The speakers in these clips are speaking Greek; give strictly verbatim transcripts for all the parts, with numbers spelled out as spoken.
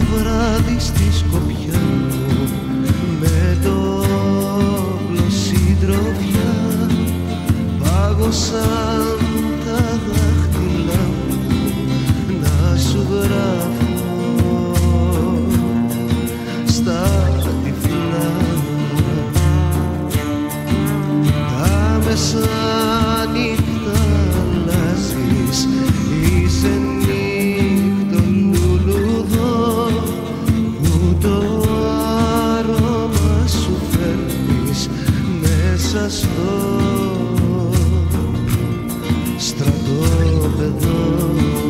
βράδυ στη σκοπιά μου με το όπλο συντροφιά πάγωσαν τα δάχτυλα μου να σου γράφω στα τυφλά τα μεσάνυχτα αλλάζεις, είσαι νύχτο λουλουδό που το άρωμα σου φέρνεις μέσα στο στρατόπεδο.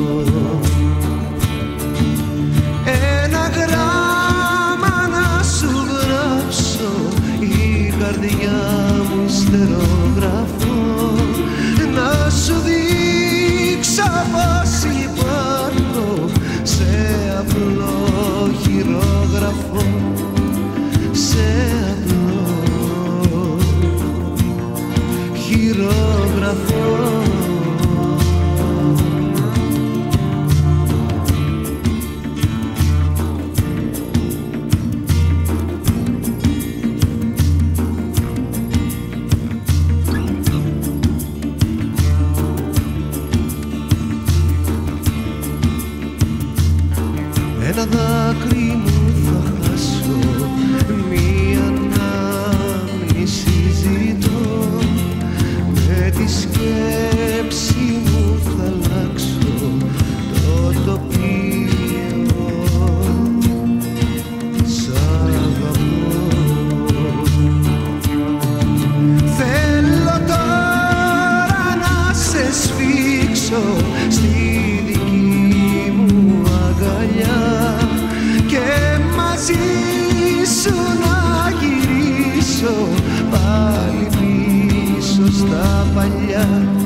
Ένα γράμμα να σου γράψω, η καρδιά μου ιστερόγραφο, να σου δείξω πως υπάρχω σε απλό χειρόγραφο, σε απλό χειρόγραφο. Ένα δάκρυ μου θα χάσω, μία ανάμνηση ζητώ, με τη σκέψη μου θα αλλάξω το τοπίο. Σ' αγαπώ, θέλω τώρα να σε σφίξω στη δική μου αγκαλιά και μαζί σου να γυρίσω πάλι πίσω στα παλιά.